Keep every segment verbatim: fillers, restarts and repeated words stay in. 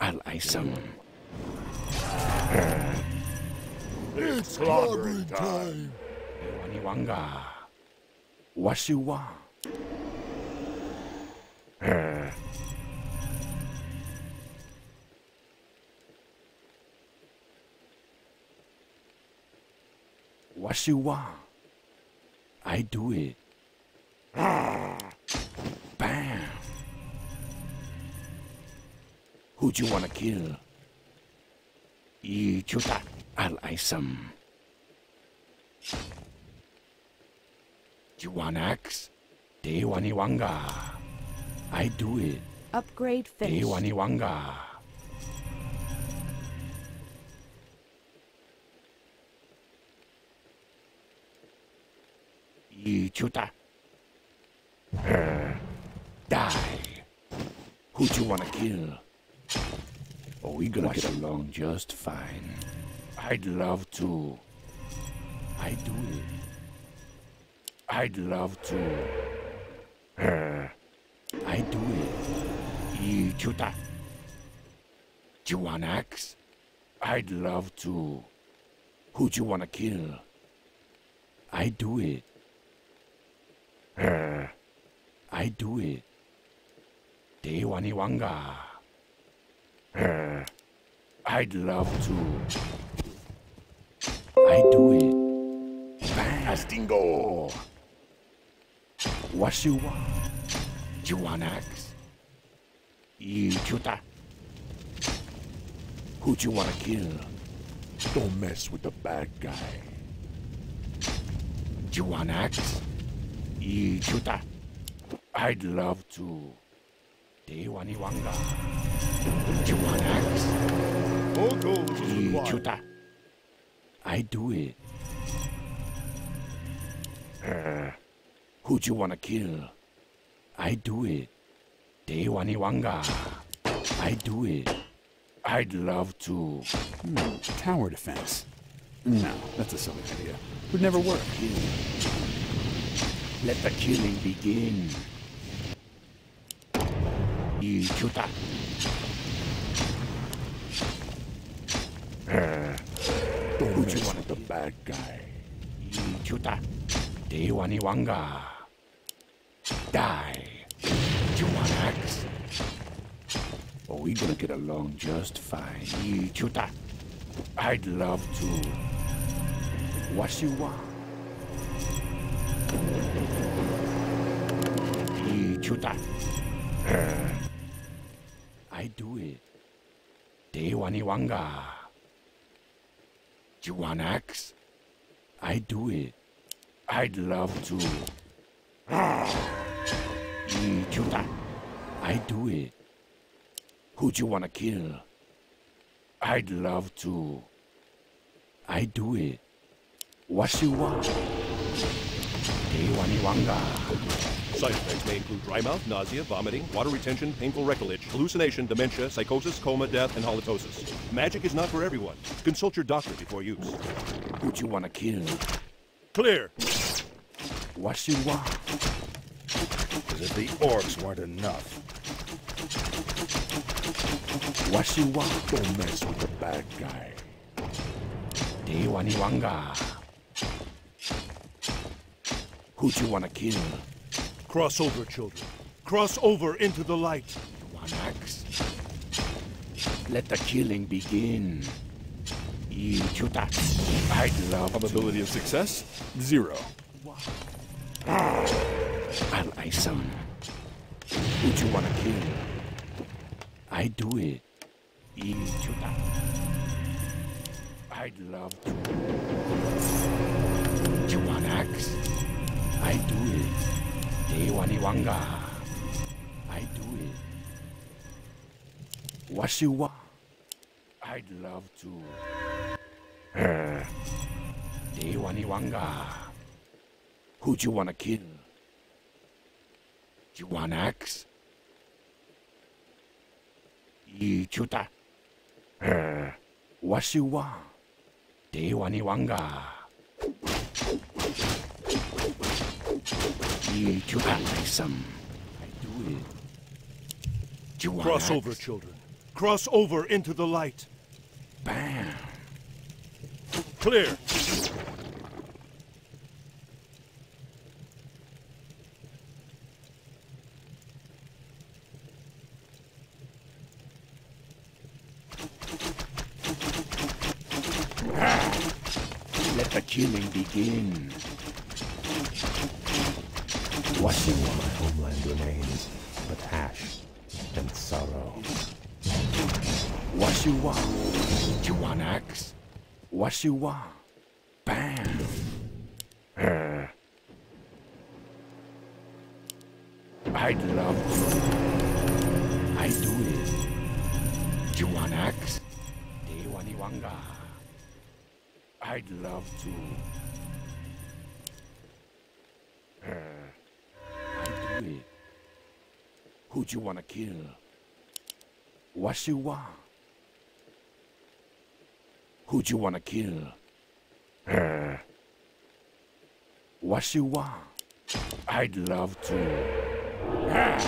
I'll ice him. It's clobbering time. Waniwanga. Washiwa. Washiwa. I do it. Bam. Who'd you wanna kill? Ichuta. I'll ice him. You want axe? Dewaniwanga. I do it. Upgrade finished. Dewaniwanga. Ichuta. Die. Who'd you wanna kill? Oh, we gonna get along just fine. I'd love to. I do it. I'd love to. I do it. Ichuta. Do you want axe? I'd love to. Who'd you wanna kill? I do it. I do it. Dewaniwanga. I'd love to. I do it. Bastingo. What you want? You want axe? Ichuta. Who'd you wanna kill? Don't mess with the bad guy. You want axe? Ichuta. I'd love to. Dewaniwanga. You want axe? All gold is required. Ichuta. I do it. Uh, who'd you wanna kill? I do it. Dewaniwanga. I do it. I'd love to. Hmm, tower defense. No, that's a silly idea. Would never work. Let the killing begin. Ichuta. Uh, Don't who'd you mess wanna with the kill? bad guy. Ichuta. Dewaniwanga. Die. You want axe? Oh, we gonna get along just fine. Ichuta. I'd love to. What you want? Ichuta. Uh, I do it. Dewaniwanga. You want axe? I do it. I'd love to. Ichuta. I do it. Who'd you wanna kill? I'd love to. I do it. What you want? Dewaniwanga. Side effects may include dry mouth, nausea, vomiting, water retention, painful rectal itch, hallucination, dementia, psychosis, coma, death, and halitosis. Magic is not for everyone. Consult your doctor before use. Who'd you wanna kill? Clear. What you want? As if the orcs weren't enough. What you want? Don't mess with the bad guy. Dewaniwanga. Who'd you wanna kill? Cross over, children. Cross over into the light. You want axe? Let the killing begin. Ichuta. I'd love Probability of success? Zero. to. I'll ice him. Who'd you wanna kill? I do it. Ichuta. I'd love to. You want axe? I do it. Dewaniwanga. I do it. What you want? I'd love to. Uh, Dewaniwanga. Who'd you wanna kill? You want axe? Ichuta. Uh, what you want? Dewaniwanga. Ichuta. Some. I do it. You want Cross axe? over, children. Cross over into the light. Bam. Clear. Let the killing begin. Watching while my homeland remains, but ash and sorrow. Washiwa. You want axe? Washiwa. Bam. Uh. I'd love to. I do it. You want axe? Dewaniwanga. I'd love to. Uh. I do it. Who'd you wanna kill? Washiwa. Who'd you wanna kill? Uh. Washiwa. I'd love to. Ah.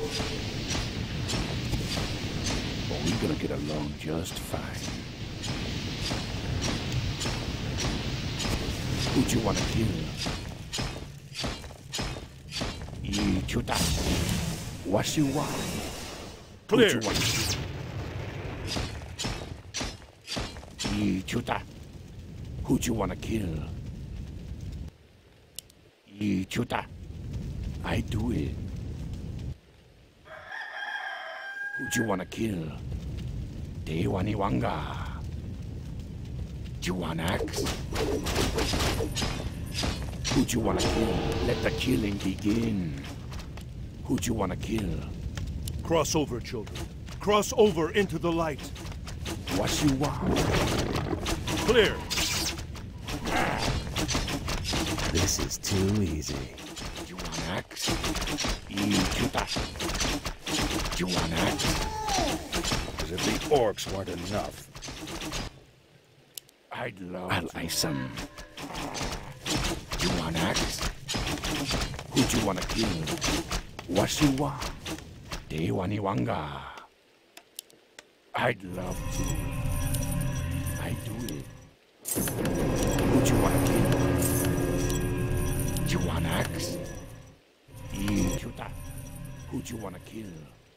But we're gonna get along just fine. Who'd you wanna kill? Ichuta. Washiwa. Clear. Who'd you wanna kill? Ichuta. Who'd you wanna kill? Ichuta. I do it. Who'd you wanna kill? Dewaniwanga. Do you want axe? Who'd you wanna kill? Let the killing begin. Who'd you wanna kill? Cross over, children. Cross over into the light. What you want? Clear. This is too easy. Do you want axe? Ichuta. Do you want axe? As if the orcs weren't enough. I'd love I'll ice him. Do you want axe? Who'd you wanna kill? What you want? Dewaniwanga. I'd love to. I do it. Who'd you wanna kill? Do you want axe? Ichuta. Who'd you wanna kill?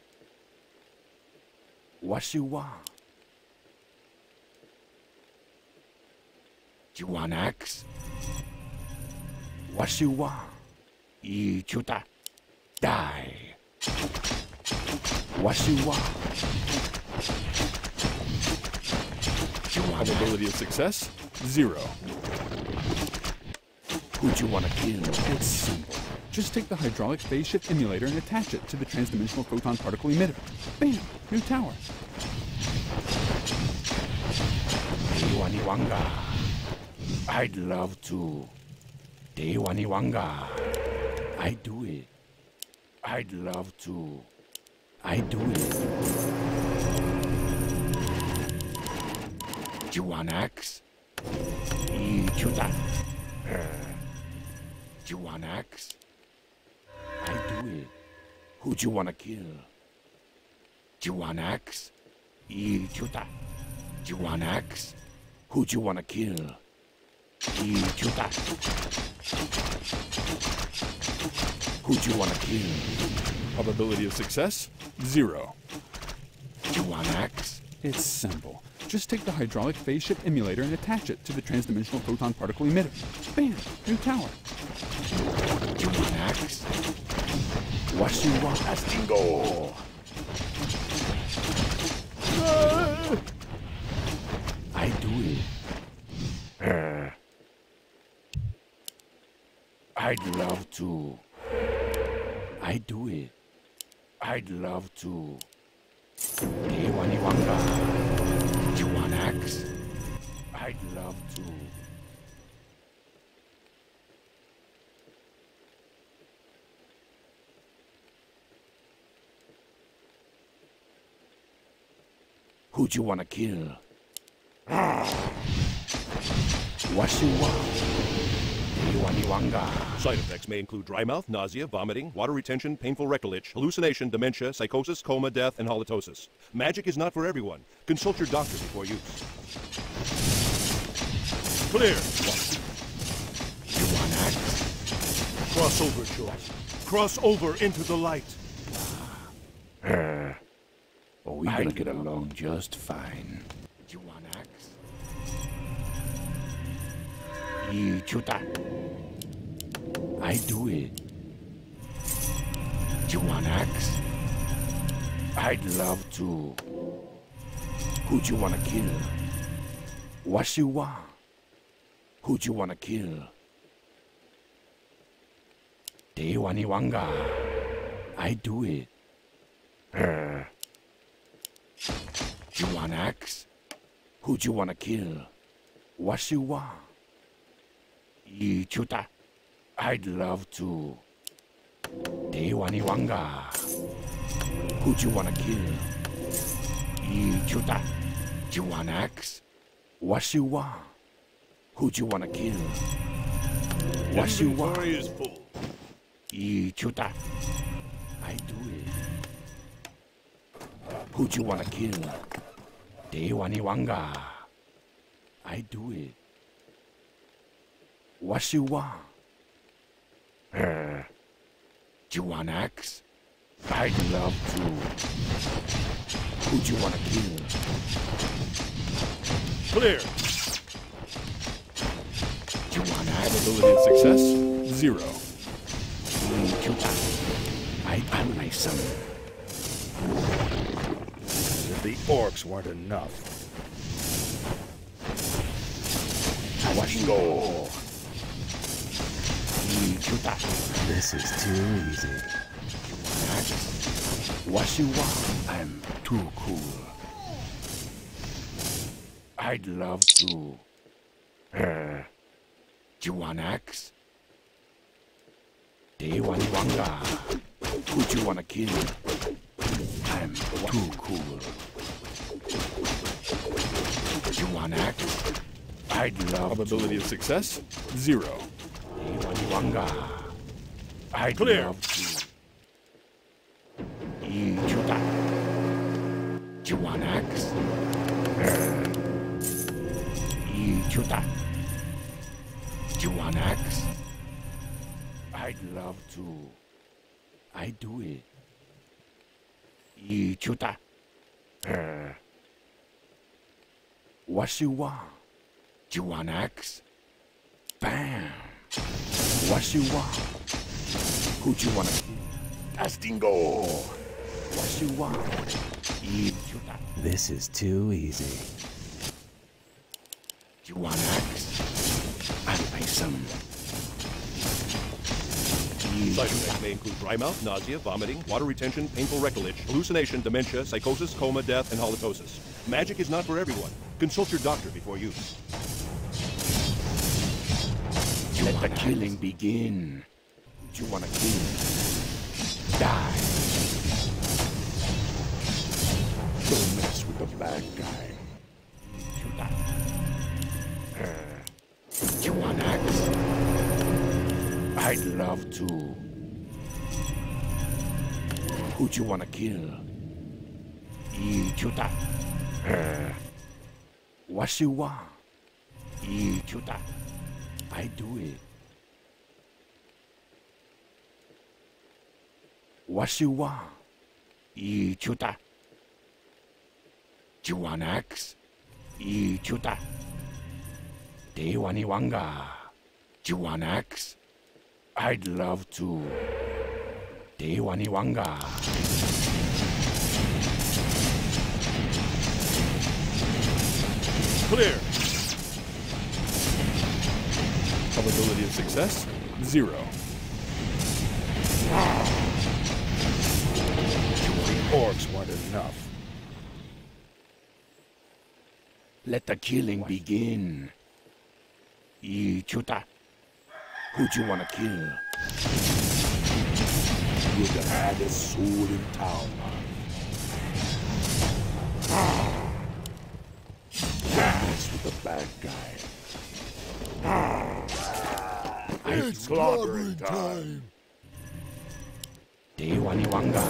What you want? Do you want axe? What you want? Ichuta. Die. What you want? Do you want Probability of success? Zero. Who'd you want to kill? It's simple. Just take the hydraulic phase shift emulator and attach it to the transdimensional photon particle emitter. Bam! New tower. Dewaniwanga. I'd love to. Dewaniwanga. I do it. I'd love to. I do it. Do you want axe? Ichuta. Uh, do you want axe? I do it. Who'd you wanna kill? Do you want axe? Ichuta. Do you want axe? Who'd you wanna kill? Ichuta. Who'd you wanna kill? Probability of success? Zero. Do you want axe? It's simple. Just take the hydraulic phase shift emulator and attach it to the transdimensional photon particle emitter. Bam! New tower. Do you want axe? What you want? Astingo! I do it. Uh, I'd love to. I do it. I'd love to. Dewaniwanga. Do you want axe? I'd love to. Who'd you wanna kill? Ah. What you want? Dewaniwanga. Side effects may include dry mouth, nausea, vomiting, water retention, painful rectal itch, hallucination, dementia, psychosis, coma, death, and halitosis. Magic is not for everyone. Consult your doctor before use. Clear. You want axe? Cross over, George. Cross over into the light. Uh, oh, we're gonna get along just fine. You want axe? Ichuta. I do it. You want axe? I'd love to. Who'd you wanna kill? Washiwa. Who'd you wanna kill? Dewaniwanga. I do it. Uh. You want axe? Who'd you wanna kill? Washiwa. Ichuta. I'd love to. Dewaniwanga. Who'd you wanna kill? Ichuta. You want axe? Washiwa. Who'd you wanna kill? Washiwa. Inventory is full. Ichuta. I do it. Who'd you wanna kill? Dewaniwanga. I do it. Washiwa. Uh, you want axe? I'd love to. Who'd you wanna kill? Clear. You want axe? Probability of success, zero. Ichuta. I am my son. As if the orcs weren't enough. Washingo. Ichuta. This is too easy. Washiwa. I'm too cool. I'd love to. Uh, you want axe? Dewaniwanga. Who'd you wanna kill? I'm too cool. You want axe? I'd love Probability of success, zero. Dewaniwanga. I'd Clear. love to. Ichuta. You want axe? Uh, Ichuta. You want axe? I'd love to. I do it. Ichuta. Uh, Washiwa. You want axe? Bam. Washiwa. Who'd you wanna kill? Castingo. Washiwa. Ichuta. This is too easy. You want axe? I'll pay some. Side effects may include dry mouth, nausea, vomiting, water retention, painful rectal itch, hallucination, dementia, psychosis, coma, death, and halitosis. Magic is not for everyone. Consult your doctor before use. Let the killing begin. Who you wanna kill? Die. Don't mess with the bad guy. You die. Uh, you want axe? I'd love to. Who'd you wanna kill? Ichuta. Uh, Washiwa. Ichuta. I do it. Washiwa. Ichuta. You want axe? Ichuta. Dewaniwanga. You want axe? I'd love to. Dewaniwanga. Clear. Probability of success, zero. The orcs weren't enough. Let the killing begin. Ichuta. Who'd you wanna kill? You're the baddest soul in town. Don't mess with the bad guy. It's clobbering time. Dewani Wanga.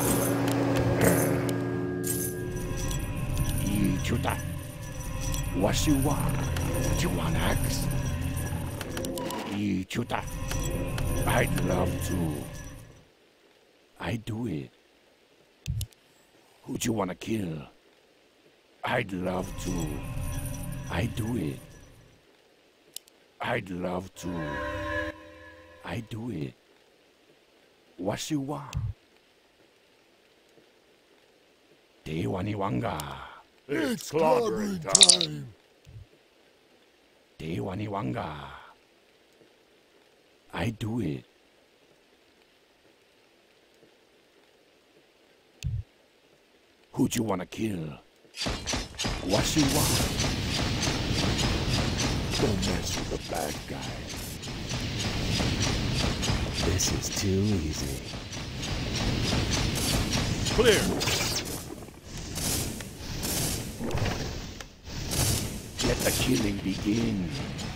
Ichuta. Washiwa. Juanax. Ichuta. I'd love to. I'd do it. Who'd you wanna kill? I'd love to. I'd do it. I'd love to. I'd do it. Washiwa. Dewani Wanga. It's clobbering time. Dewani Wanga. I'd do it. Who'd you wanna kill? Washiwa. Don't mess with the bad guy. This is too easy. Clear. Let the killing begin.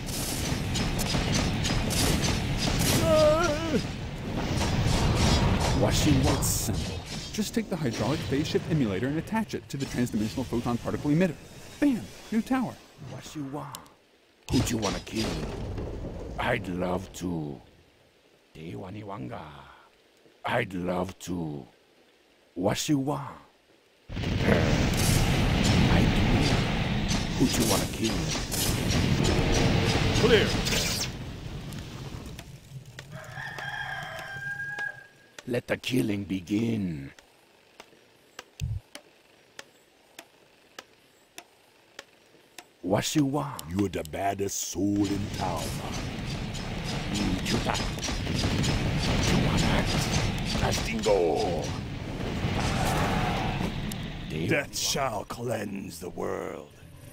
Washiwa. It's simple. Just take the hydraulic phase shift emulator and attach it to the transdimensional photon particle emitter. Bam! New tower. Washiwa. Who'd you wanna kill? I'd love to. Dewani Wanga. I'd love to. Washiwa. I'd do it. Who'd you wanna kill? Clear. Let the killing begin. Washiwa. You're the baddest soul in town. Ichuta. Juanax. Castingo. Death shall cleanse the world.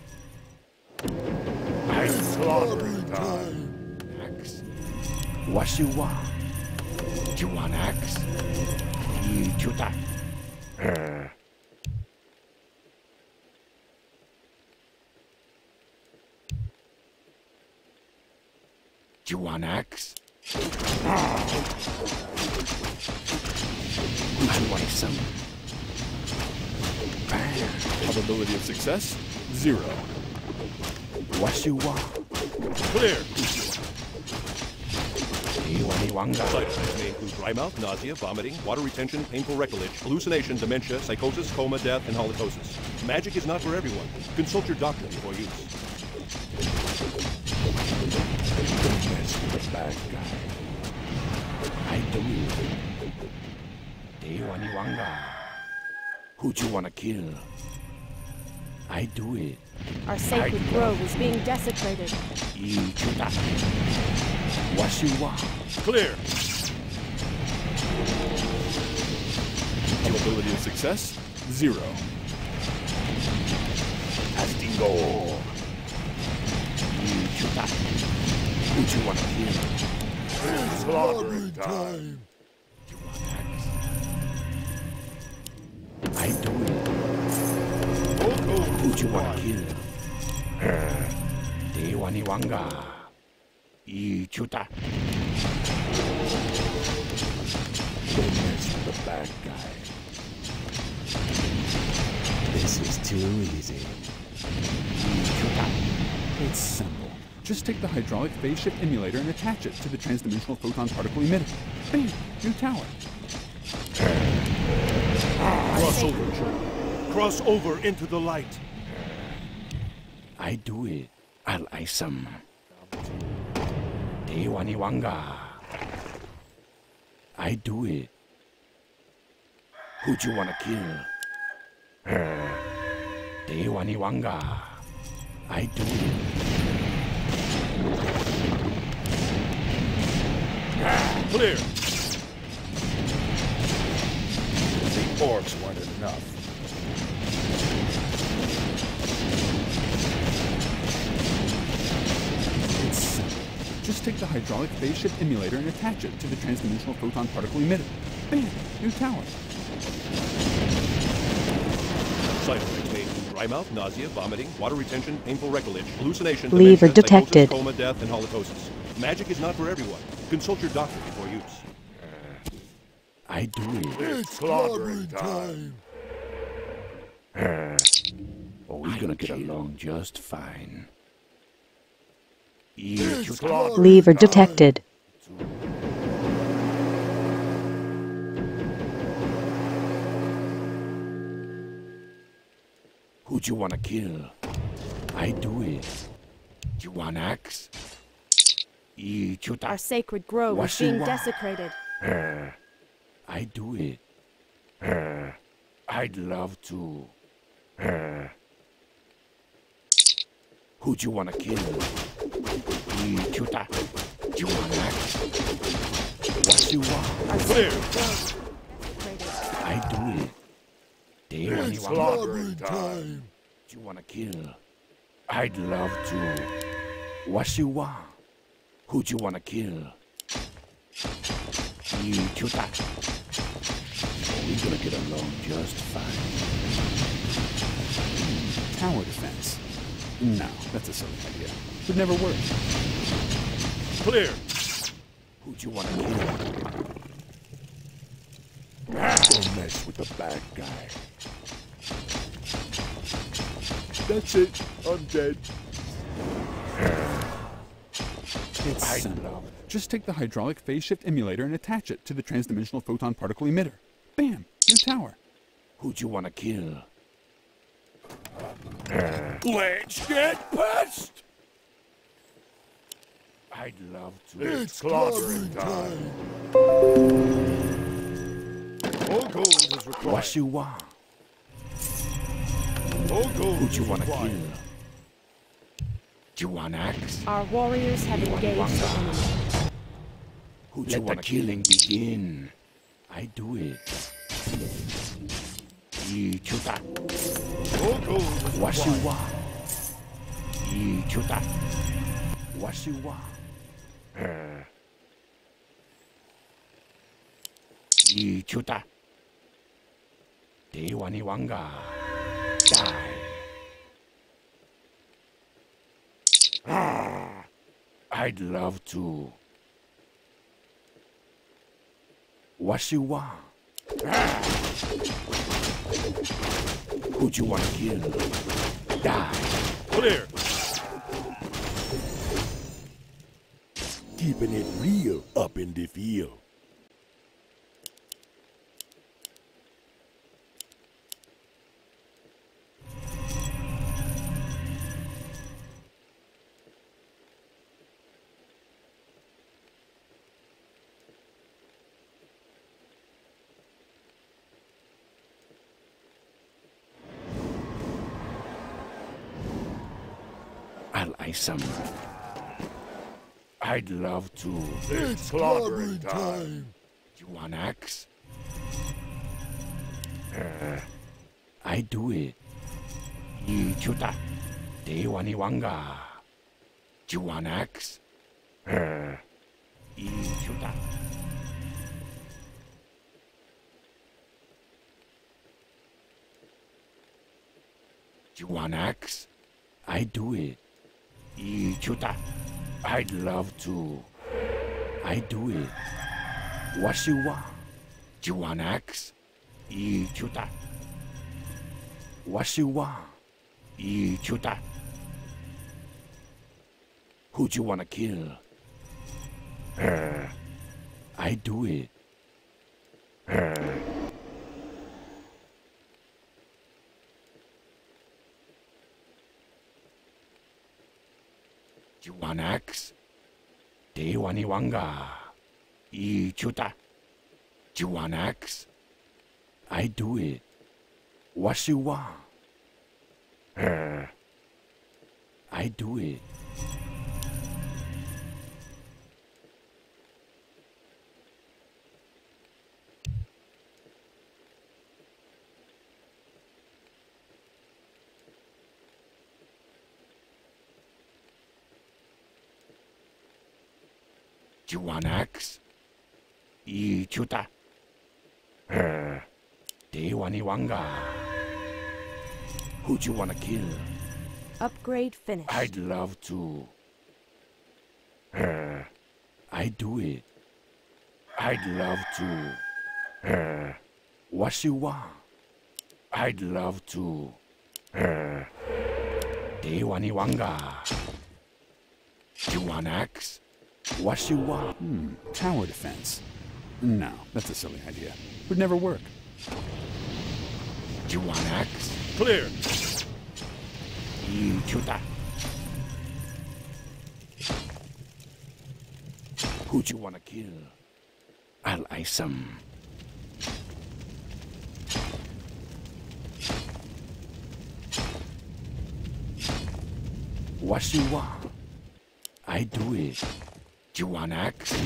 It's clobbering time. Washiwa. Juanax. Ichuta. Uh. Juanax. I want some. Bam. Probability of success? Zero. Washiwa. Clear. Dewani Wanga. Side effects may include dry mouth, nausea, vomiting, water retention, painful recordage, hallucination, dementia, psychosis, coma, death, and halitosis. Magic is not for everyone. Consult your doctor before use. Don't mess with the bad guy. I do it. Dewani Wanga. Who'd you wanna kill? I do it. Our sacred I- grove is being desecrated. Ichuta. Washiwa. Clear. Probability of success? Zero. Castingo. Ichuta. Who'd you wanna kill? It's clobbering time. I do it. Who'd you wanna kill? Dewani Wanga. Ichuta. Don't mess with the bad guy. This is too easy. Ichuta. It's simple. Just take the hydraulic phase shift emulator and attach it to the transdimensional photon particle emitter. Bam! New tower. Cross over, children. Cross over into the light. I do it. I'll ice him. Dewani Wanga. I do it. Who'd you wanna kill? Dewani Wanga. I do it. Clear. The orcs weren't enough. It's simple. Just take the hydraulic phase shift emulator and attach it to the transdimensional photon particle emitter. Bam! New tower. Side effects may include dry mouth, nausea, vomiting, water retention, painful recordage, hallucination, Lever dementia, psychosis, detected. coma, death, and halitosis. Magic is not for everyone. Consult your doctor before use. I do it. It's clobbering time. Oh, we're gonna get along just fine. Eat It's your clobbering Lever time. detected. Who'd you wanna kill? I do it. You want axe? Eat your Our sacred grove is being desecrated. I do it. I'd love to. Who'd you wanna kill? Eat your You want axe? What you want? Our Clear. sacred grove is desecrated. I do it. They want It's you clobbering time. you wanna kill? I'd love to. What you want? Who'd you wanna kill? Eat your We're gonna get along just fine. Tower defense. No, that's a silly idea. Would never work. Clear. Who'd you wanna kill? Don't mess with the bad guy. That's it. I'm dead. It's I simple. love Just take the hydraulic phase shift emulator and attach it to the transdimensional photon particle emitter. Bam! New tower. Who'd you wanna kill? Let's get pissed! I'd love to. It's clobbering time. All gold is required. What you want? All gold Who'd you is wanna required. kill? Do you want axe? Our warriors have engaged the enemy. Who'd you want the killing begin? I do it. Eat your that. All gold is What you required. want? Eat your that. What you want? Eat your that. They want you wanga. Die. Ah, I'd love to. What you want? Ah. Who'd you wanna kill? Die. Clear. Keeping it real up in the field. I'll ice them. I'd love to. It's clobbering time. You want axe? Uh, I do it. Eat your that. They want you wanga. You want axe? Uh, eat your that. You want axe? I do it. Eat your that. I'd love to. I do it. What you want? You want axe? Eat your that. What you want? Eat your that. Who'd you wanna kill? Uh, I do it. Uh, You want axe? They want you wanga. Eat your that. You want axe? I do it. What you want? Uh, I do it. You want axe? Eat your that. Uh, they want you wanga. Who'd you wanna kill? Upgrade finished. I'd love to. Uh, I do it. I'd love to. Uh, what you want? I'd love to. Uh, Dewani Wanga. You want axe? What you want? Hmm, tower defense. No, that's a silly idea. Would never work. You want axe? Clear. You chuta. Who'd you wanna kill? I'll ice him. What you want? I do it. You want axe?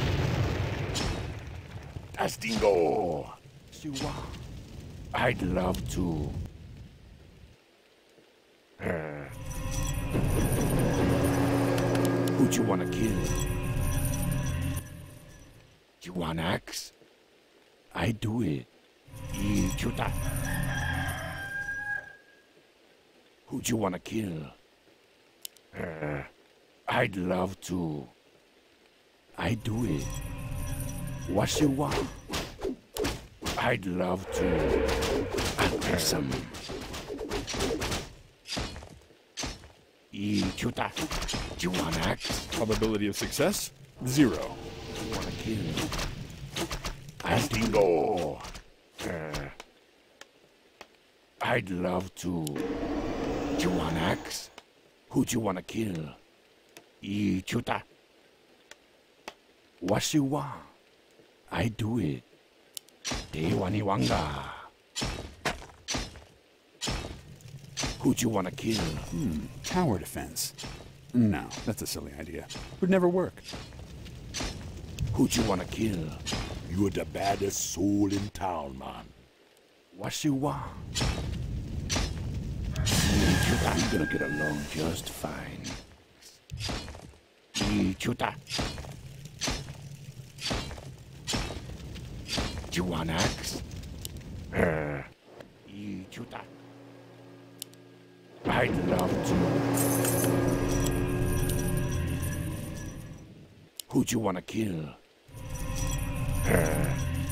Tastingo! What you want? I'd love to. Uh. Who'd you wanna kill? You want axe? I do it. E chuta. Who'd you wanna kill? Uh, I'd love to. I do it. What you want? I'd love to. I'll get some. E chuta. You want axe? Probability of success? Zero. You wanna kill? I dingo. Uh, I'd love to. You want axe? Who'd you wanna kill? E chuta. What you want? I do it. Dewani Wanga. Who'd you wanna kill? Hmm, tower defense. No, that's a silly idea. Would never work. Who'd you wanna kill? You're the baddest soul in town, man. What you want? E chuta. I'm gonna get along just fine. E chuta. You want axe? Uh, E chuta. I'd love to. Who'd you wanna kill? Uh,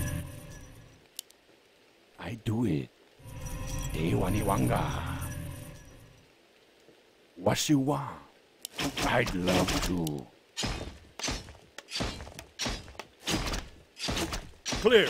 I do it. Dewani Wanga. What you want? I'd love to. Clear.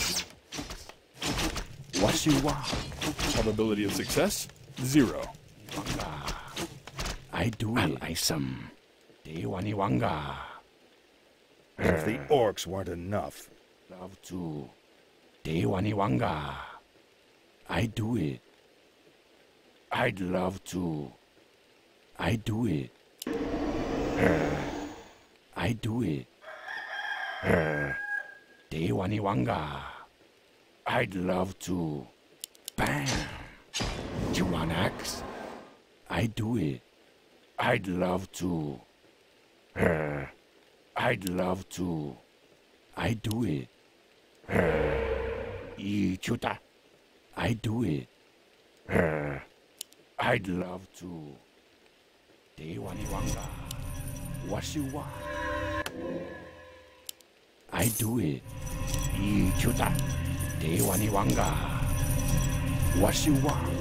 What you want? Probability of success? Zero. Wanga. I do it. I'll ice him. Dewani Wanga. If the orcs weren't enough. Love to. Dewani Wanga. I do it. I'd love to. I do it. Uh, I do it. Uh, Dewani Wanga. I'd love to. Bam! You want axe? I do it. I'd love to. Uh, I'd love to. I do it. Uh, E chuta. I do it. Uh, I'd love to. Dewani Wanga. What you want? I do it. E chuta. Dewani Wanga. What you want?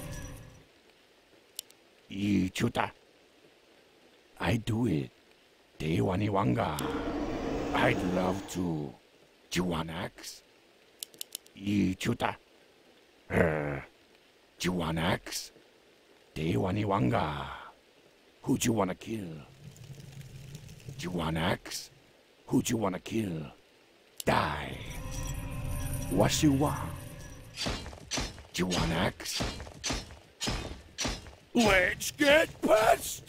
E chuta. I do it. Dewani Wanga. I'd love to. You want axe? E chuta. Uh, you want axe? Dewani Wanga. Who'd you wanna kill? You want axe? Who'd you wanna kill? Die. What you want? You want axe? Let's get pissed!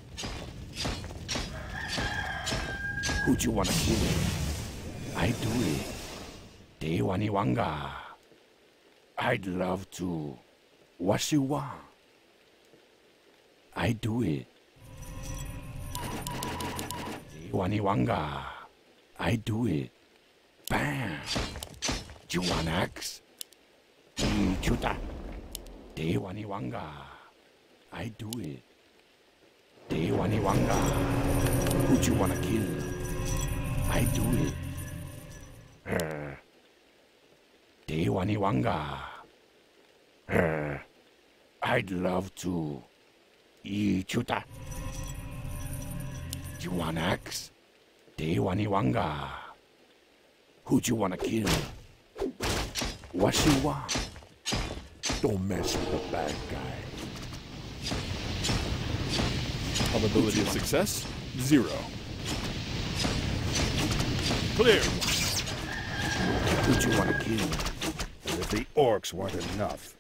Who'd you wanna kill? I do it. Dewani Wanga. I'd love to. What you want? I do it. Dewani Wanga. I do it. Bam! You want axe? E chuta. Dewani Wanga. I do it. Dewani Wanga. Who'd you wanna kill? I do it. Uh, Dewaniwanga. Uh, I'd love to. Ichuta. You want axe? Dewaniwanga. Who'd you wanna kill? What you want? Don't mess with the bad guy. Probability of success, zero. Clear. Who'd you wanna kill? As if the orcs weren't enough.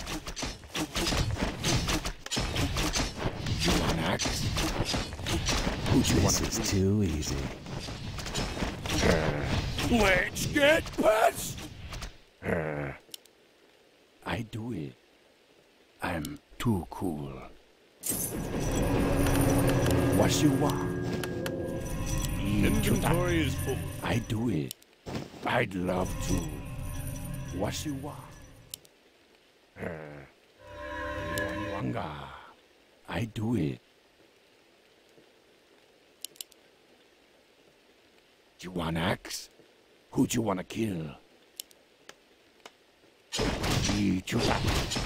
You want axe? Who'd you wanna This is kill? too easy. Let's get pissed! Uh, I do it. I'm too cool. What you want? Inventory is full. I do it. I'd love to. What you want? Uh, Dewaniwanga. I do it. You want axe? Who'd you wanna kill? Ichuta.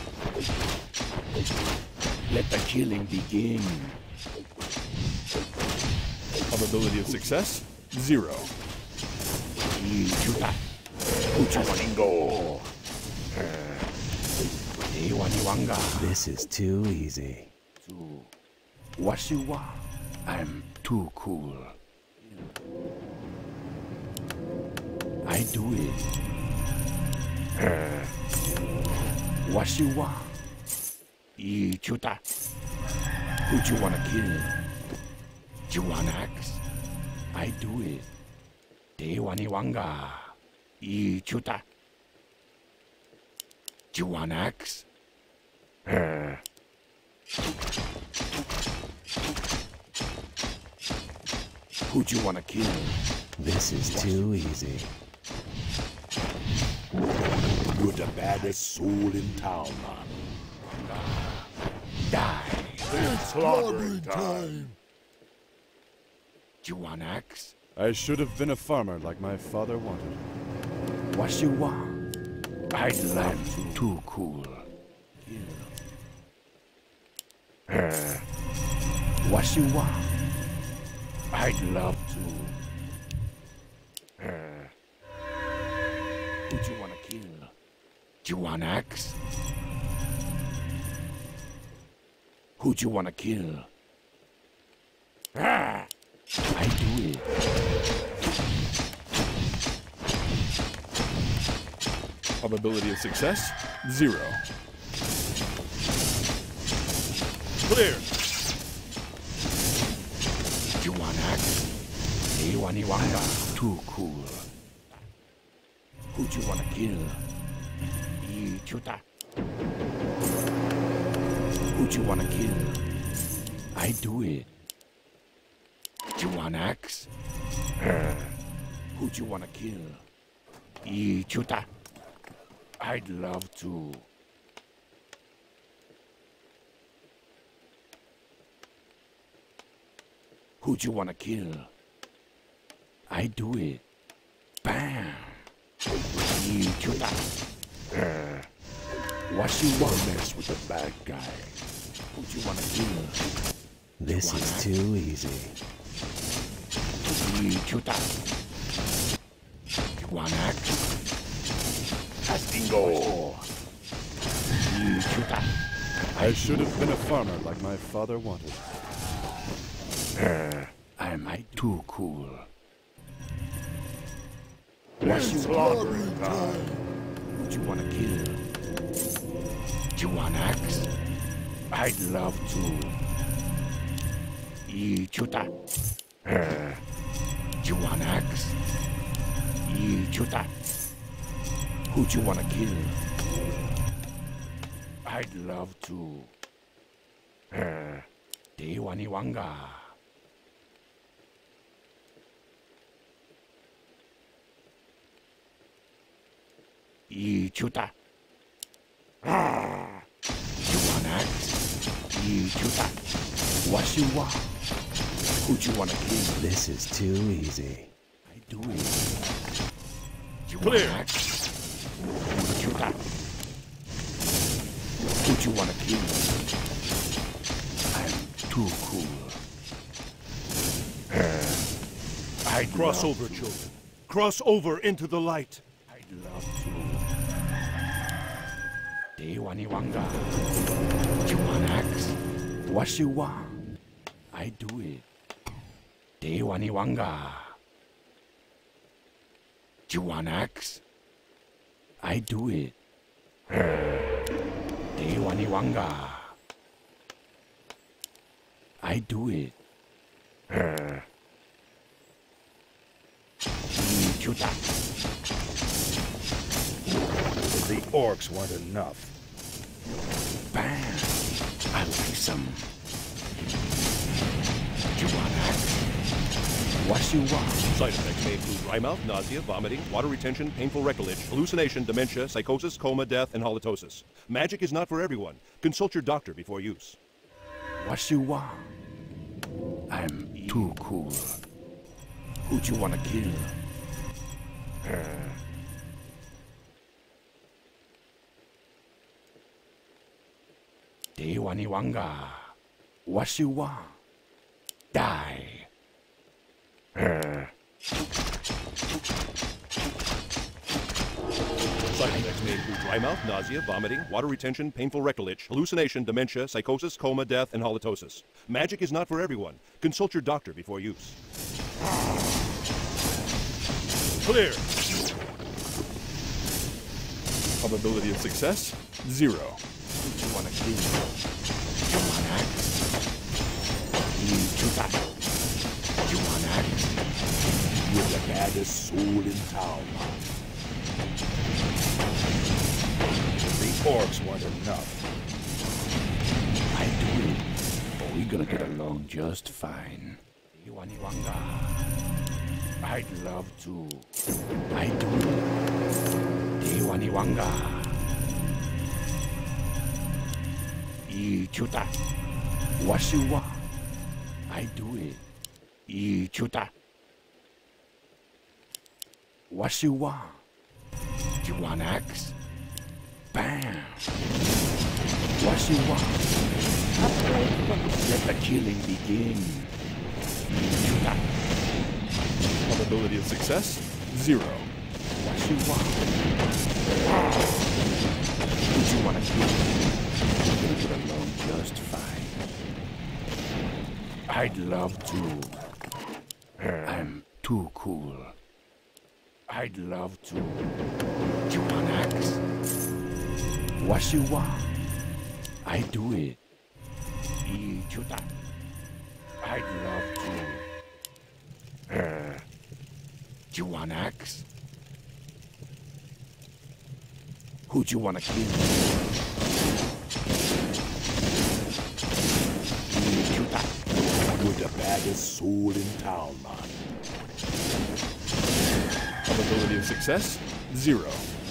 Let the killing begin. Probability of success, zero. Ichuta. Who'd you wanna go? Dewaniwanga. This is too easy. To what you want? I'm too cool. I do it. Uh, what you want? Ichuta. Who'd you wanna kill? You want axe? I do it. Dewaniwanga. Ichuta. You want axe? Uh, Who'd you wanna kill? This is too easy. You're the baddest soul in town, man. Die. It's slaughtering time. You want axe? I should have been a farmer like my father wanted. What you want? I'd love to. Too cool. Uh, what you want? I'd love to. Uh, who'd you wanna kill? You want axe? Who'd you wanna kill? Ah! I do it. Probability of success, zero. Clear. You want axe? Dewaniwanga. Too cool. Who'd you wanna kill? Ichuta. Who'd you wanna kill? I do it. You want axe? Uh, who'd you wanna kill? Ichuta. I'd love to. Who'd you wanna kill? I do it. Bam! Ichuta. Uh, what you want? Mess with the bad guy. Who'd you wanna kill? This is too easy. Ichuta. You want axe? Castingo. Ichuta. I should have been a farmer like my father wanted. Uh, I'm I too cool. What It's you slaughtering time. Who'd you wanna kill? You want axe? I'd love to. Ichuta. Uh, you want axe? Ichuta. Who'd you wanna kill? I'd love to. Uh, Dewaniwanga. Ichuta. Ah! You want axe? Ichuta. What you want? Who'd you wanna kill? This is too easy. I do it. You Clear. wanna act? Shoot up. Who you wanna kill? I'm too cool. I'd Cross love over, to. children. Cross over into the light. I'd love to. Dewani Wanga. You want axe? What you want? I do it. Dewani Wanga. You want axe? I do it. Dewani Wanga. I do it. Chuta. The orcs weren't enough. Bam! I like some. You want axe? What you want? Side effects may include dry mouth, nausea, vomiting, water retention, painful rectal-itch, hallucination, dementia, psychosis, coma, death, and halitosis. Magic is not for everyone. Consult your doctor before use. What you want? I'm too cool. Who'd you wanna kill? Dewani Wanga. What you want? Die. Side effects may include dry mouth, nausea, vomiting, water retention, painful rectal-itch, hallucination, dementia, psychosis, coma, death, and halitosis. Magic is not for everyone. Consult your doctor before use. Clear. Probability of success, zero. Who'd you wanna kill? You want axe? Chuta. You want axe? You're the baddest soul in town, man. The orcs weren't enough. I do it. Oh, we're gonna get along just fine. Dewani Wanga. I'd love to. I do it. Dewani Wanga. E chuta. What you want? I do it. E chuta. What you want? You want axe? Bam! What you want? Upgrade finished. Let the killing begin. Chuta. Probability of success, zero. What you want? Who do you want to kill? We're gonna get along just fine. I'd love to. I'm too cool. I'd love to. You want axe? What you want? I do it. E chuta. I'd love to. You want axe? Who'd you want to kill? E chuta. You're the baddest soul in town, man. Probability of success, zero.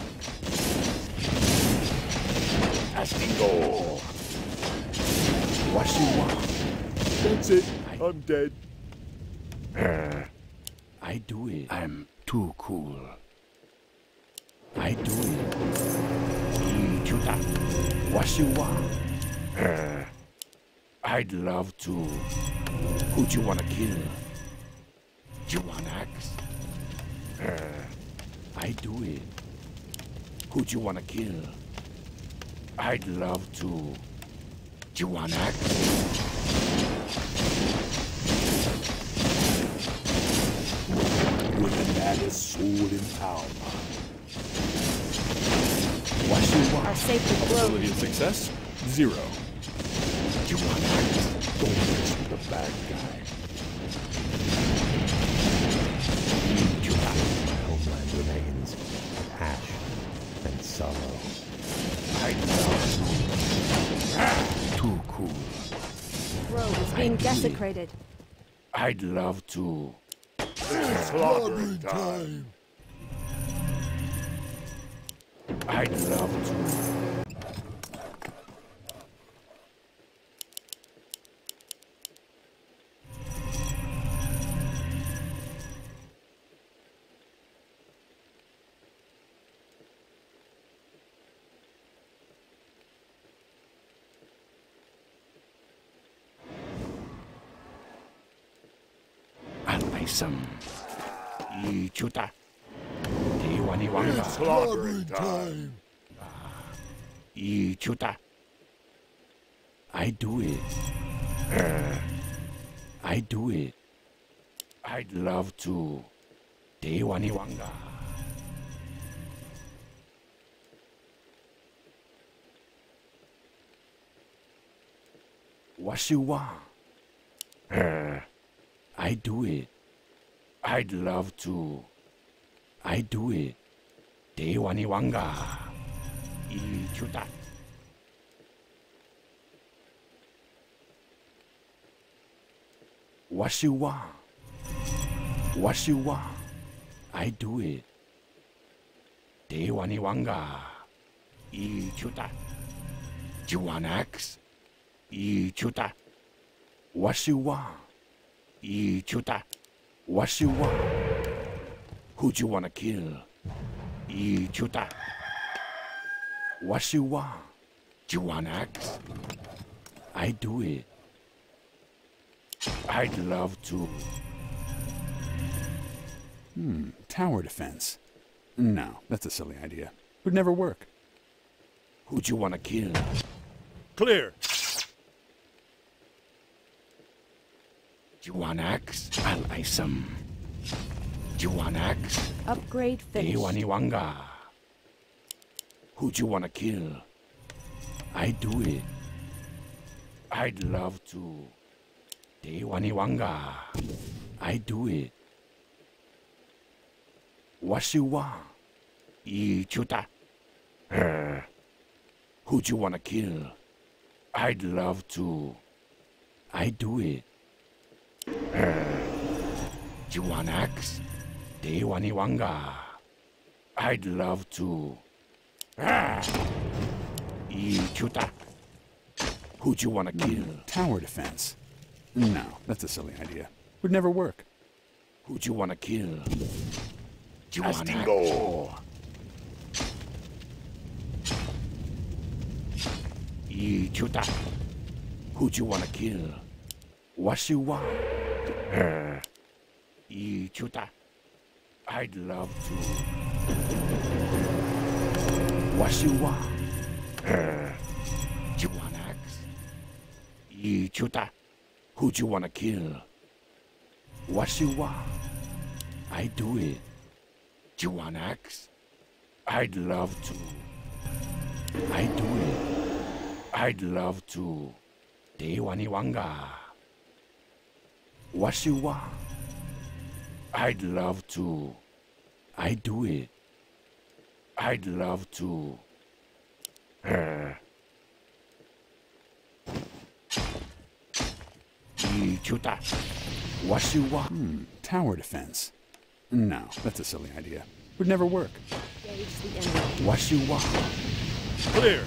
Astingo. What you want? That's it, I- I'm dead. I do it. I'm too cool. I do it. E chuta. What you want? I'd love to. Who'd you wanna kill? You want axe? I do it. Who'd you wanna kill? I'd love to. You want axe? You're the baddest soul in town, man. What you Our want? safety grows. Probability of success, zero. You want axe? Don't mess with the bad guy. You got My homeland remains, but ash and sorrow. I love you. Too cool. Grove is being I do it. desecrated. I'd love to. Slaughter time. I'd love to. Al-Isam. Ichuta. Dewaniwanga. Slaughtering time. Ichuta. I do it. Uh, I do it. I'd love to. Dewaniwanga. Washiwa. Uh, I do it. I'd love to. I do it. Dewaniwanga. Ichuta. Washiwa. Washiwa. I do it. Dewaniwanga. Ichuta. Do you want axe? Ichuta. Washiwa. Ichuta. Washiwa. Who'd you wanna kill? Ichuta. Washiwa. Do you want axe? I do it. I'd love to. Hmm, tower defense. No, that's a silly idea. Would never work. Who'd you wanna kill? Clear. Do you want axe? Al-Isam. Do you want axe? Upgrade finished. Dewaniwanga. Who'd you wanna kill? I do it. I'd love to. Dewaniwanga. I do it. Washiwa. Ichuta. Uh, who'd you wanna kill? I'd love to. I do it. Uh, do you want axe? Dewaniwanga. I'd love to. Ah! Ichuta. Who'd you wanna kill? Tower defense. No, that's a silly idea. Would never work. Who'd you wanna kill? Do you want Astingo. Ichuta. Who'd you wanna kill? Washiwa. Uh, Ichuta. I'd love to. Washiwa. Uh, do you want axe? Ichuta. Who'd you wanna kill? Washiwa. I do it. Do you want axe? I'd love to. I do it. I'd love to. Dewaniwanga. Washiwa. I'd love to. I do it. I'd love to. Uh. Ichuta. Washiwa. Hmm, tower defense. No, that's a silly idea. Would never work. Engage the enemy. Washiwa. Clear.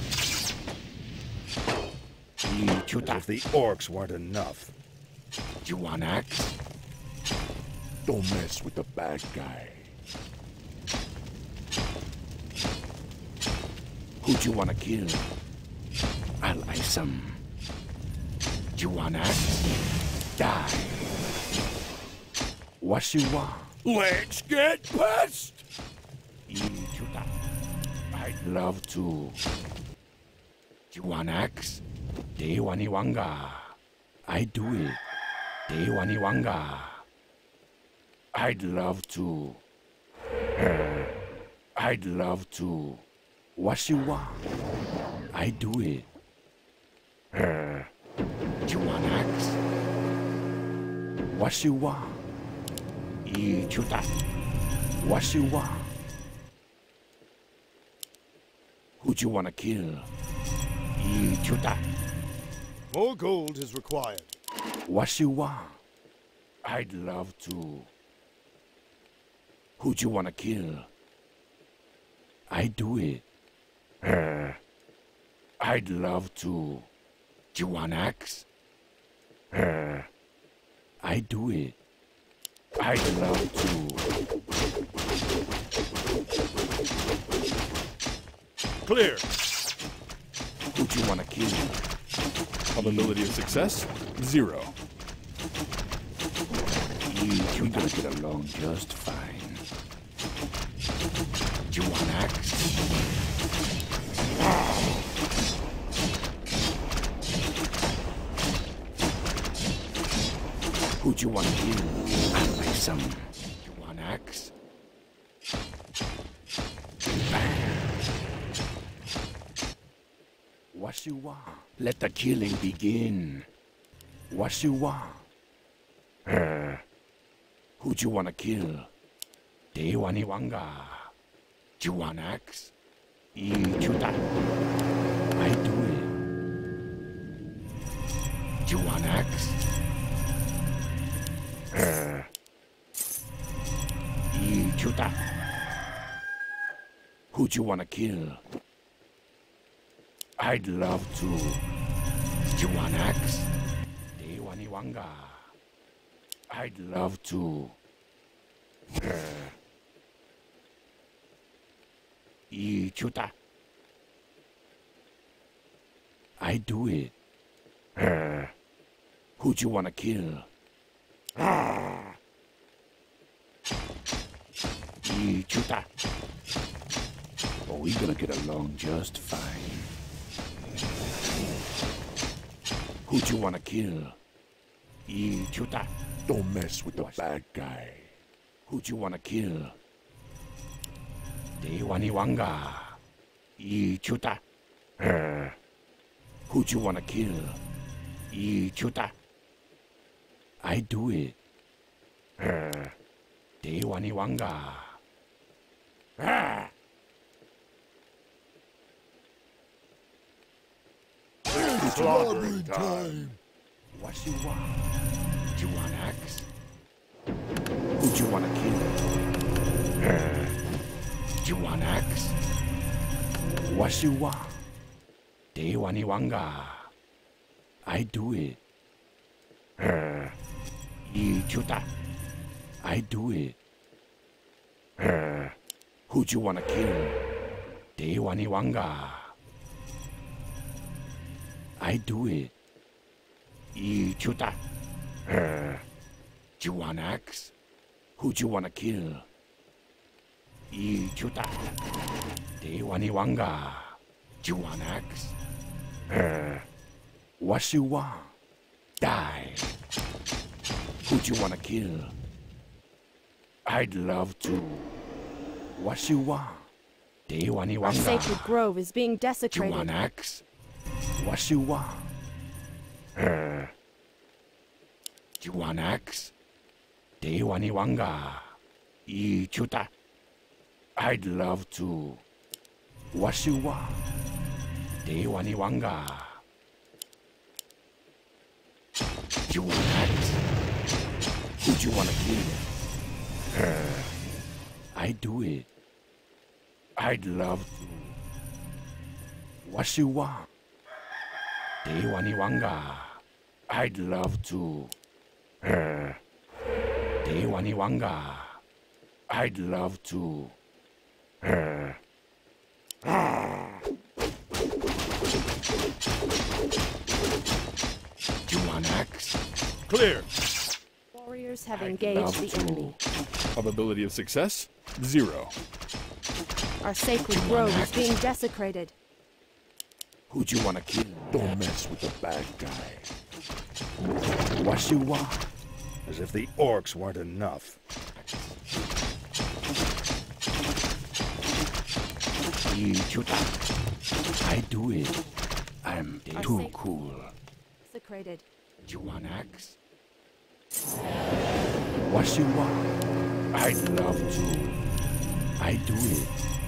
Ichuta. If the orcs weren't enough. Do you want axe? Don't mess with the bad guy. Who'd you wanna kill? Al-Isam. Do you want axe? Die. Washiwa. Let's get pissed! Ichuta. I'd love to. Do you want axe? Dewaniwanga. I do it. Dewaniwanga. I'd love to. Uh, I'd love to. Washiwa. I do it. Uh, do you want axe? Washiwa. Ichuta. Washiwa. Who'd you wanna kill? Ichuta. More gold is required. Washiwa. I'd love to. Who'd you wanna kill? I do it. Uh, I'd love to. Do you want axe? Uh, I do it. I'd love to. Clear. Who'd you wanna kill? Probability of success? Zero. Eat, we're gonna get along just fine. Do you want axe? Who'd you want to kill? I'd like some. You want axe? Bam! What you want? Let the killing begin. What you want? Uh, who'd you want to kill? Dewani Wanga. Do you want axe? Ichuta. I do it. Do you want axe? Uh, Ichuta. Who'd you want to kill? I'd love to. Do you want axe? Dewani Wanga. I'd love to. Uh, Ichuta. I do it. Uh, who'd you want to kill? Ah. Ichuta. Oh, we're gonna get along just fine. Who'd you want to kill? Ichuta. Don't mess with the bad guy. Who'd you want to kill? Dewani Wanga. Ichuta. Uh, who'd you want to kill? Ichuta. I do it. Uh, Dewani Wanga. Ah! It's robbery time. What you want? Do you want axe? Who'd you want to kill? Uh, do you want axe? What you want? Dewani Wanga. I do it. Uh, Ichuta. I do it. Uh, who'd you want to kill? Dewani Wanga. I do it. Ichuta. Uh, do you want axe? Who'd you want to kill? Ichuta. Dewani Wanga. Do you want axe? Uh, what you want? Die. Who'd you want to kill? I'd love to. What you want? Dewani Our Wanga. sacred grove is being Do you desecrated. want axe? What you want? Uh, do you want axe? Dewani Wanga. Ichuta. I'd love to. What you want? Dewani Wanga. Do you want axe? Who'd you want to kill? Uh, I do it. I'd love to. What you want? Dewani Wanga. I'd love to. Uh, Dewani Wanga. I'd love to. Uh, ah. Do you want axe? Clear. Warriors have I'd engaged love the to. enemy. Probability of success? Zero. Our sacred grove is being desecrated. Who'd you want to kill? Don't mess with the bad guy. What you want? As if the orcs weren't enough. Ichuta. I do it. I'm Our too sac- cool. Desecrated. Do you want axe? What you want? I'd love to. I do it.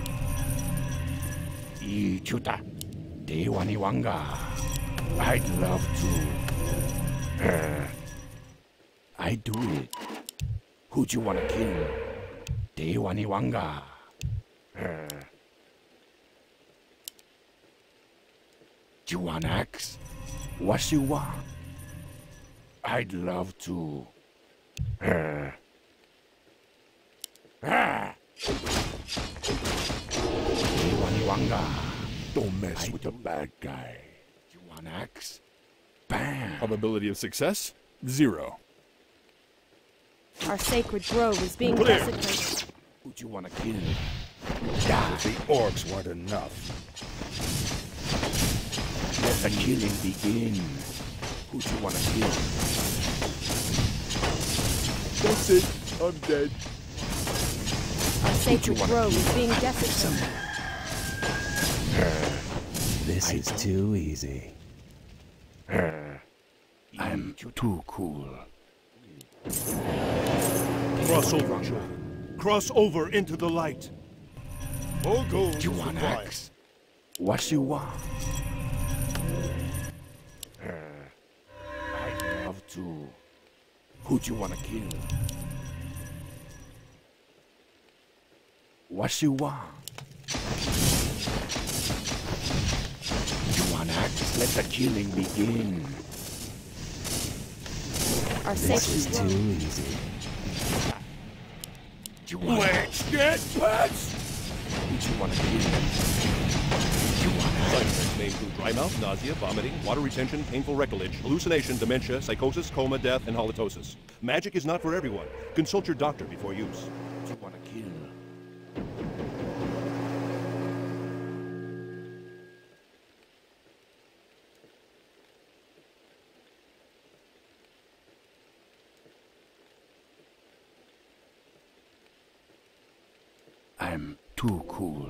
Ichuta. Dewani Wanga. I'd love to. Uh, I do it. Who'd you want to kill? Dewani Wanga. Uh, do you want axe? What you want? I'd love to. Uh, ah! Dewani Wanga. Don't mess I with the bad guy. Do you want axe? Bam! Probability of success? Zero. Our sacred grove is being Clear. desecrated. Who'd you want to kill? If the orcs weren't enough. Let the killing begin. Who'd you want to kill? That's it. I'm dead. Our sacred wanna grove kill? is being desecrated. This is too easy. I'm too cool. Cross over, children. Cross over into the light. All gold Do you is want required. axe? What you want? I'd love to. Who'd you want to kill? What you want? You want axe? Let the killing begin. Our This is sacred too grove. easy. You want Let's get pets! Who'd you want to kill? You want Side axe? effects may include dry mouth, nausea, vomiting, water retention, painful recordage, hallucination, dementia, psychosis, coma, death, and halitosis. Magic is not for everyone. Consult your doctor before use. You want to kill? I'm too cool.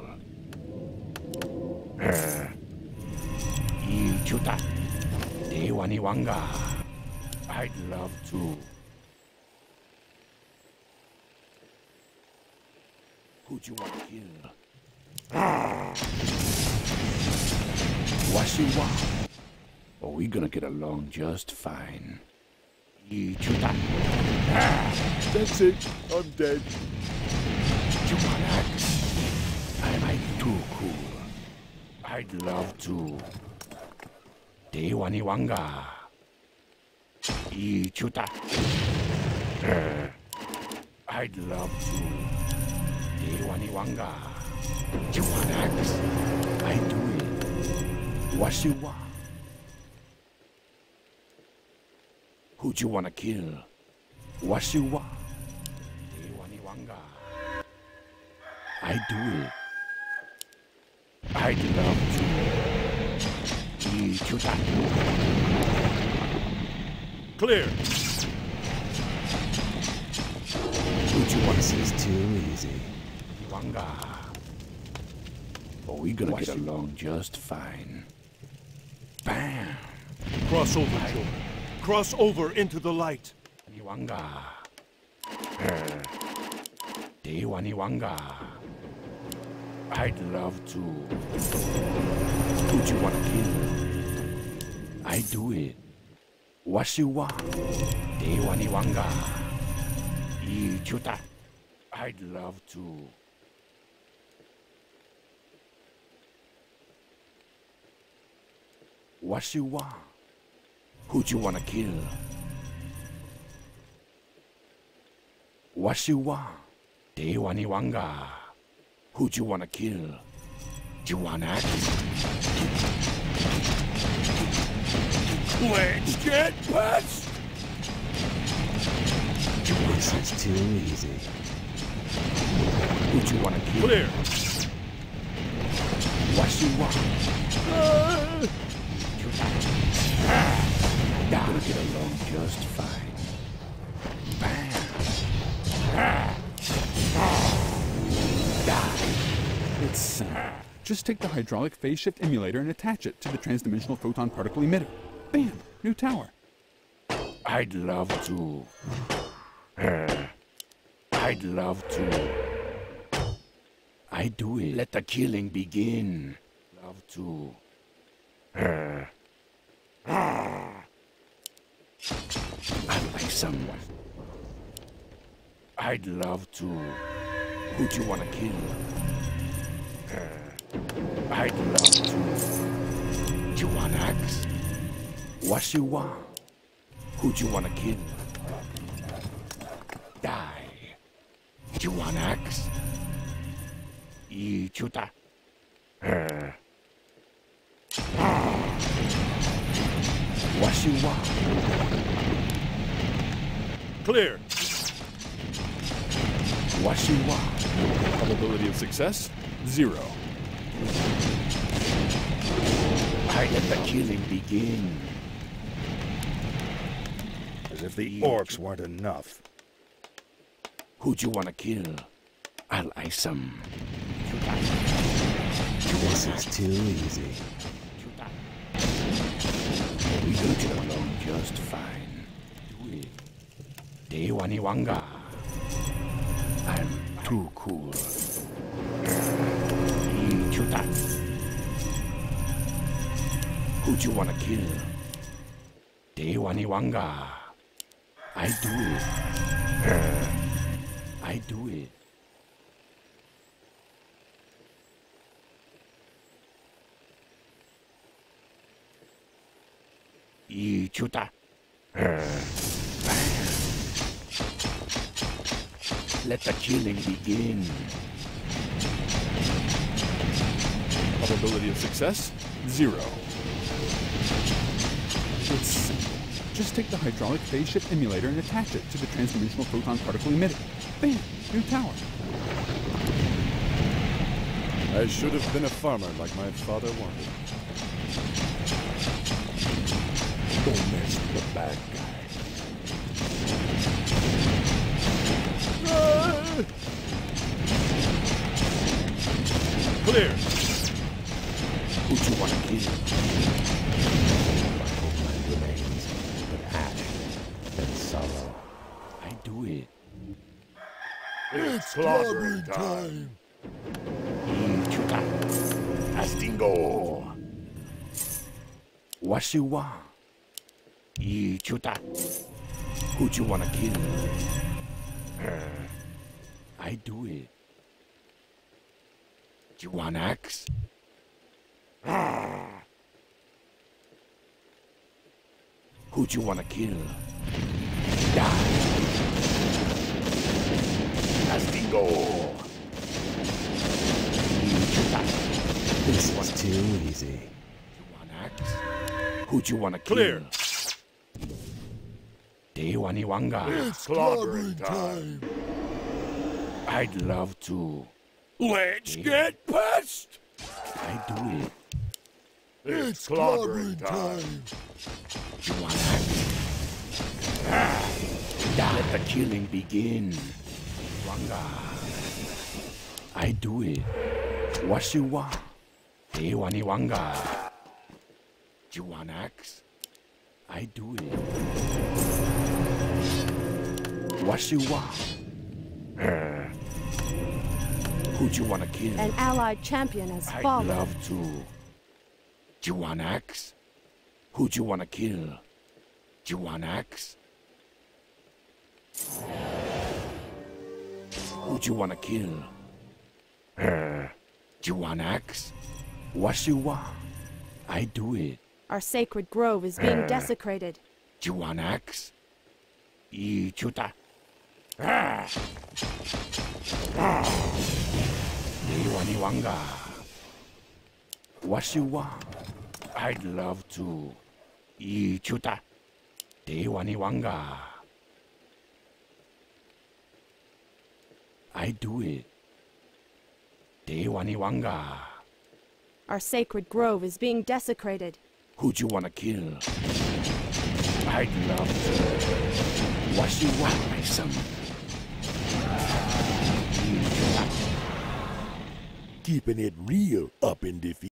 Uh, Ichuta. Dewaniwanga. I'd love to. Who'd you want to kill? What you want? Oh, we gonna get along just fine. Ichuta. That's it. I'm dead. You want axe? I'm, I'm too cool. I'd love to. Dewaniwanga. Ichuta. Uh, I'd love to. Dewaniwanga. You want axe? I do it. What you want? Who'd you wanna kill? What you want? Dewaniwanga. I do it. I'd love to. Ichuta. Clear. Who'd you want This to is too easy. Wanga. Oh, we gonna get along just fine. Bam! Cross over, children. Cross over into the light. Niwanga. Dewaniwanga. I'd love to. Who'd you wanna kill? I do it. What you want? Dewaniwanga. Ichuta. I'd love to. What you want? Who'd you wanna kill? What you want? Dewaniwanga. Who'd you wanna kill? Do you want axe? Let's get pets! This is too easy. Who'd you wanna kill? Clear. What you want? You're gonna get along just fine. Bam! Die! It's simple. Just take the hydraulic phase shift emulator and attach it to the transdimensional photon particle emitter. Bam! New tower. I'd love to. Uh, I'd love to. I do it. Let the killing begin. Love to. Uh, I like someone. I'd love to. Who'd you wanna kill? Uh, I'd love to. You want axe? What you want? Who'd you wanna kill? Die. You want axe? Ichuta. Uh. What you want? Clear. Washiwa. Probability of success, zero. I let the killing begin. As if the orcs weren't enough. Who'd you want to kill? I'll ice him. This is too easy. We gonna get along just fine. Do it. Dewaniwanga. I'm too cool. Ichuta. Who'd you wanna kill? Dewaniwanga. I do it. I do it. Ichuta. Let the killing begin. Probability of success, zero. It's simple. Just take the hydraulic phase shift emulator and attach it to the transdimensional photon particle emitter. Bam! New tower. I should have been a farmer like my father wanted. Don't mess with the bad guy. Clear. Who'd you want to kill? My homeland remains, but ash and sorrow. I do it. It's clobbering time. Ichuta. Astingo. Washiwa. Ichuta. Who'd you want to kill? I do it. Do you want axe? Who'd you want to kill? Die. Astingo. This is too easy. You want axe? Who'd you want to kill? Clear. Dewaniwanga. It's clobbering time. I'd love to. Let's get pissed. I do it. It's clobbering time. You want axe? Ah, let the killing begin. Wanga. I do it. Washiwa. Dewaniwanga. You want axe? I do it. Washiwa. Uh, who'd you want to kill? An allied champion has I'd fallen. love to. Do you want axe? Who'd you want to kill? Do you want axe? Who'd you want to kill? Uh, do you want axe? Washiwa. I do it. Our sacred grove is being desecrated. Do you want axe? Ichuta. Ah. Ah. Dewaniwanga. Washiwa. I'd love to. Ichuta. Dewaniwanga. I do it. Dewaniwanga. Our sacred grove is being desecrated. Who'd you want to kill? I'd love to. Washiwa, my son. Keeping it real up in defeat.